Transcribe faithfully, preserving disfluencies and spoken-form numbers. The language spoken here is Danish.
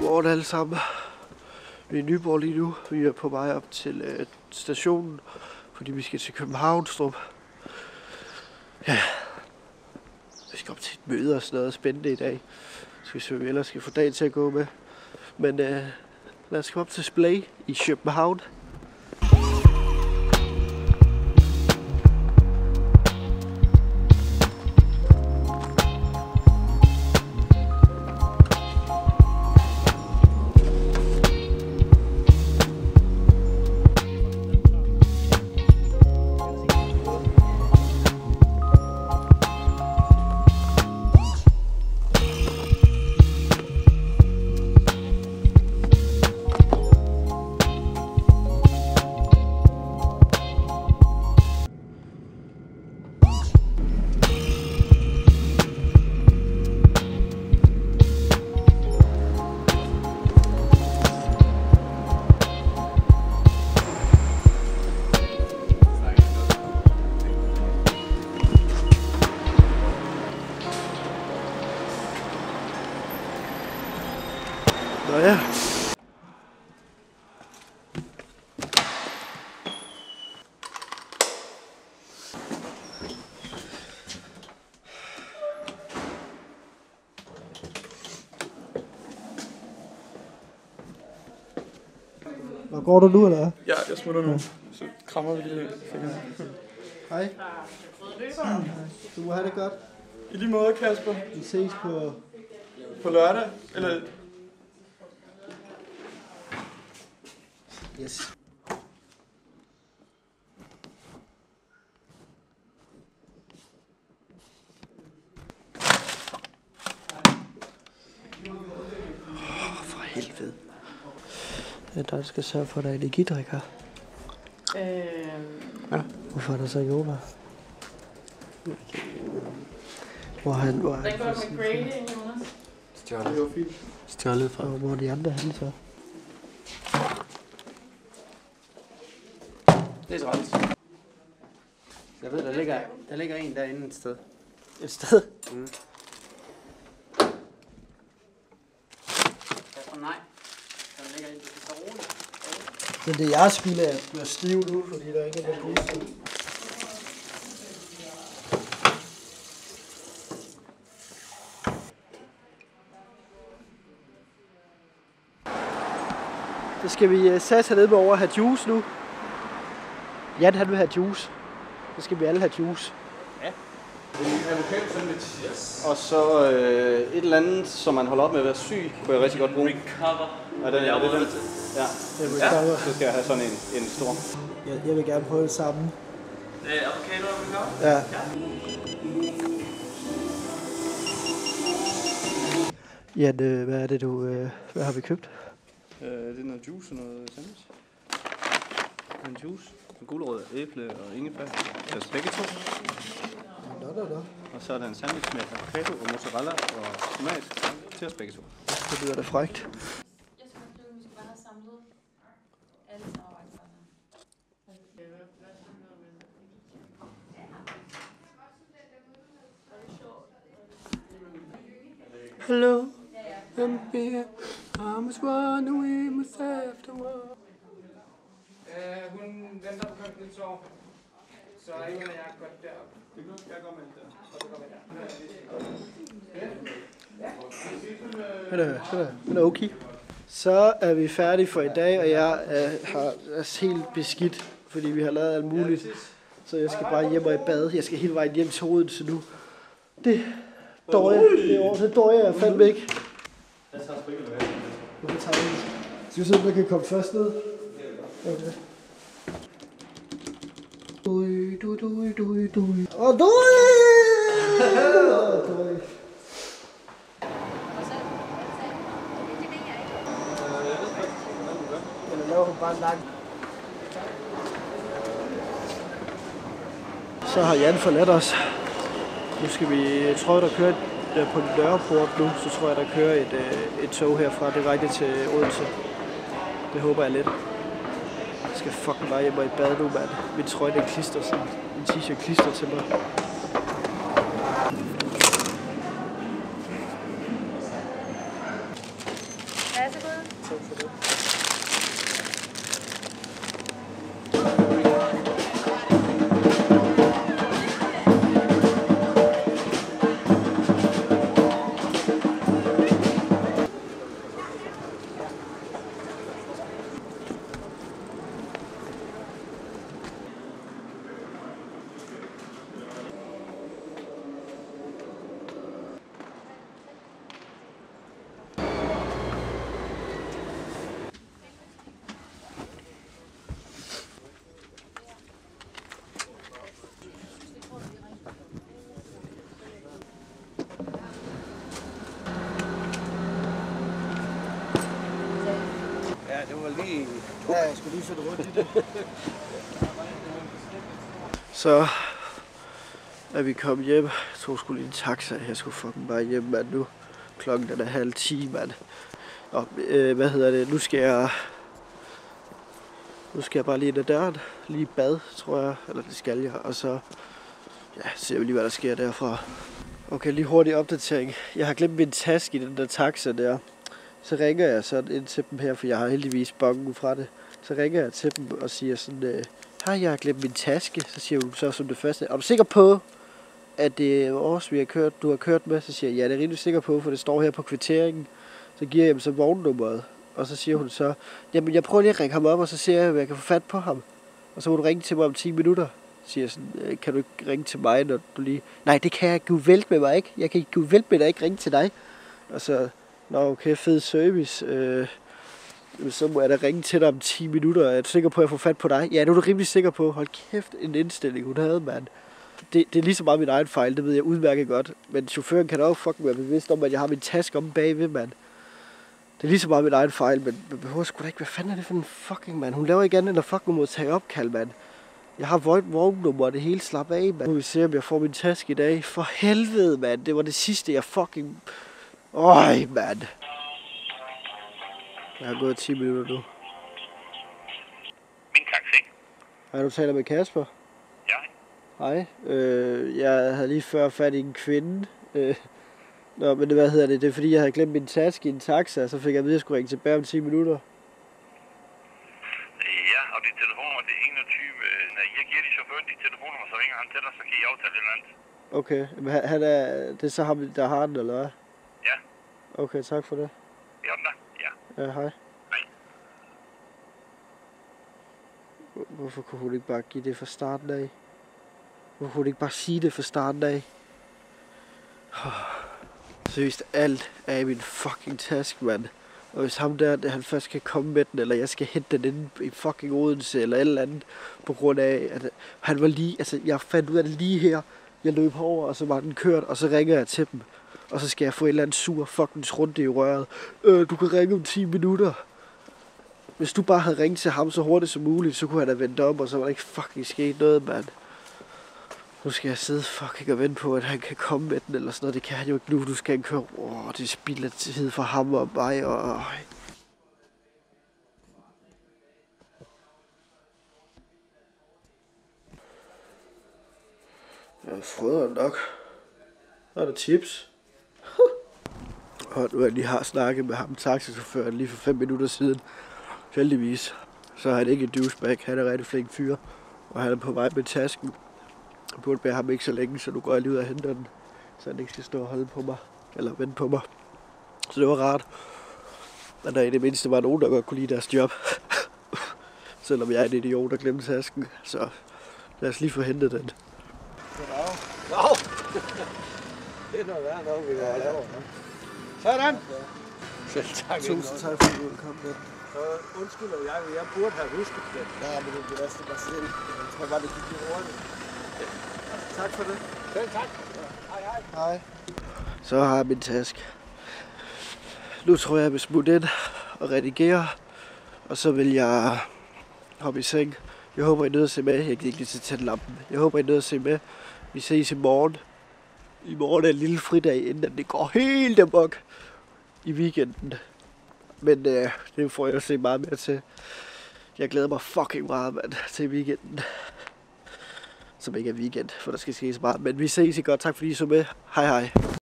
Godmorgen alle sammen. Vi er i Nyborg lige nu. Vi er på vej op til øh, stationen, fordi vi skal til Københavnstrup. Ja. Vi skal op til et møde og sådan noget spændende i dag. Skal vi se, hvad vi ellers skal få dagen til at gå med. Men øh, lad os komme op til Splay i København. Nå ja. Hvor går du nu, eller? Ja, jeg smutter nu. Så krammer vi lige fingrene. Hej. Du må have det godt. I lige måde, Kasper. Vi ses på... På lørdag, eller... Yes. Oh, for helvede. Det er dig, der skal sørge for, at der er energidrik her. Øh... Ja. Hvorfor er der så ikke over? Hvor han... Hvor Den går med Grady, Jonas. Stjålet. Det var fint. Stjålet fra... Hvor er de andre henne så? Det er så ret. Jeg ved, der ligger, der ligger en derinde et sted. Et sted? Mm. Kasper, nej. Der ligger en, det er så roligt. Men det er jeres skyld, at du er stiv nu, fordi der ikke er noget lys. Så skal vi uh, sætte hernede med over at have juice nu. Jan, han vil have juice. Så skal vi alle have juice. Ja. En avocado sandwich. Yes. Og så øh, et eller andet, som man holder op med at være syg, kunne jeg rigtig godt bruge. Recover. Ja, den, er det den? Ja. Ja. Så skal jeg have sådan en, en stor. Jeg, jeg vil gerne prøve det samme. Øh, avocado og recover? Ja. Jan, øh, hvad er det du... Øh, hvad har vi købt? Øh, det er noget juice og noget sandwich. En juice, en gulerod, æble og ingefær. Det er begge to. Nå, nå, nå. Og så er der en sandwich med avocado og mozzarella og tomat til os begge to. Det lyder da frækt. Jeg synes, at vi skal bare have samlet alle samarbejdspartnere. Hello, I'm here. I must run away myself to work. Uh, hun venter på klokken lidt sov, så Ivan og jeg er godt deroppe. Det kan jeg godt med det. Og så kommer jeg der. Den er, den er, den er okay. Så er vi færdige for i dag, og jeg er, har, er helt beskidt, fordi vi har lavet alt muligt. Så jeg skal bare hjem og i bad. Jeg skal hele vejen hjem til Odense nu. Det dår jeg. Det er over. Det dår jeg fandme ikke. Jeg tager sgu ikke med. Du kan tage den. Skal vi se, om der kan komme først ned? Okay. Dui, dui, dui, dui, dui. Åh, dui! Åh, dui. Eller laver hun bare langt. Så har Jan forladt os. Nu skal vi, jeg tror, der kører et, på Nørreport nu, så tror jeg, der kører et, et tog herfra direkte til Odense. Det håber jeg lidt. Jeg skal fucking bare hjem og i bad nu, mand. Min trøje, den klister sådan. Min t-shirt klister til mig. Hvad er så det var lige... Ja, jeg skulle lige sætte rundt i det. Så er vi kommet hjem. Jeg tog sgu lige en taxa. Jeg skulle fucking bare hjem, mand, nu. Klokken den er halv ti, mand. Og øh, hvad hedder det? Nu skal jeg... Nu skal jeg bare lige ind ad døren. Lige bad, tror jeg. Eller det skal jeg. Og så... Ja, ser vi lige, hvad der sker derfra. Okay, lige hurtig opdatering. Jeg har glemt min taske i den der taxa der. Så ringer jeg sådan ind til dem her, for jeg har heldigvis bongen fra det. Så ringer jeg til dem og siger sådan... Øh, Hej, jeg har glemt min taske. Så siger hun så som det første, er du sikker på, at det er os, vi har kørt, du har kørt med? Så siger jeg, ja, det er rimelig sikker på, for det står her på kvitteringen. Så giver jeg dem så vognnummeret. Og så siger hun så, jamen jeg prøver lige at ringe ham op, og så ser jeg, at jeg kan få fat på ham. Og så må du ringe til mig om ti minutter. Så siger jeg sådan, kan du ikke ringe til mig, når du lige... Nej, det kan jeg ikke. Vælte med mig, ikke? Jeg kan ikke vælte med dig, ikke ringe til dig. Og så, nå okay, fed service. Øh, så må jeg da ringe til dig om ti minutter. Er du sikker på, at jeg får fat på dig? Ja, det er du rimelig sikker på. Hold kæft, en indstilling hun havde, mand. Det, det er lige så meget min egen fejl, det ved jeg udmærket godt. Men chaufføren kan da også fucking være bevidst om, at jeg har min taske om bagved, mand. Det er lige så meget min egen fejl, men man behøver sgu da ikke. Hvad fanden er det for en fucking mand? Hun laver ikke andet end at fucking modtage opkald, mand. Jeg har vognnummer og det hele, slap af, mand. Nu vil vi se, om jeg får min taske i dag. For helvede, mand. Det var det sidste, jeg fucking... Øj, mand. Jeg har gået ti minutter nu. Min taxi. Hej, du taler med Kasper? Ja. Hej. Øh, jeg havde lige før fat i en kvinde. Øh, nå, men det, hvad hedder det? Det er fordi, jeg havde glemt min taske i en taxa, så fik jeg at vide, at jeg skulle ringe tilbage om ti minutter. Ja, og dit telefonnummer det er enogtyve. Nej, jeg giver de chaufføren dit telefonnummer, så ringer han til dig, så kan I aftale et eller andet. Okay, men han- han er, det er så ham, der har den, eller hvad? Ja. Okay, tak for det. Ja, den der? Ja. Ja, hej. Hej. Hvor- Hvorfor kunne hun ikke bare give det fra starten af? Hvorfor kunne hun ikke bare sige det fra starten af? Seriøst, alt er i min fucking taske, mand. Og hvis ham der, han først kan komme med den, eller jeg skal hente den inde i fucking Odense, eller et eller andet, på grund af, at han var lige, altså jeg fandt ud af det lige her. Jeg løb over, og så var den kørt, og så ringer jeg til dem. Og så skal jeg få et eller andet sur fucking runde i røret. Øh, du kan ringe om ti minutter. Hvis du bare havde ringet til ham så hurtigt som muligt, så kunne han have vendt om, og så var der ikke fucking sket noget, mand. Nu skal jeg sidde fucking og vente på, at han kan komme med den, eller sådan noget. Det kan han jo ikke nu. Du skal køre. Åh, det er spild af tid for ham og mig, og... Jeg frøder nok. Der er der chips. Og nu jeg lige har snakket med ham, taxichaufføren, lige for fem minutter siden. Heldigvis. Så er han ikke en douchebag. Han er rigtig flink fyr. Og han er på vej med tasken. Jeg burde bære ham ikke så længe, så nu går jeg lige ud og henter den. Så han ikke skal stå og holde på mig. Eller vente på mig. Så det var rart. Men der i det mindste var nogen, der godt kunne lide deres job. Selvom jeg er en idiot, der glemte tasken. Så lad os lige få hentet den. Goddag. Goddag. Det er noget værd nok, vi går og laver. Sådan. Selv tak. Tusind tak, for at du kom med. Så undskylder jeg, jeg burde have husket det. Ja, men det er også mig selv. Jeg tror bare, det gik lidt hurtigt. Tak for det. Selv tak. Hej, hej. Hej. Så har jeg min taske. Nu tror jeg, jeg vil smutte ind og redigere. Og så vil jeg hoppe i seng. Jeg håber, I nødt at se med. Jeg kan ikke lige til tænde lampen. Jeg håber, I nødt at se med. Vi ses i morgen. I morgen er en lille fridag, inden det går helt amok i weekenden. Men øh, det får jeg at se meget mere til. Jeg glæder mig fucking meget, mand, til weekenden. Som ikke er weekend, for der skal ske så meget. Men vi ses i godt. Tak fordi I så med. Hej hej.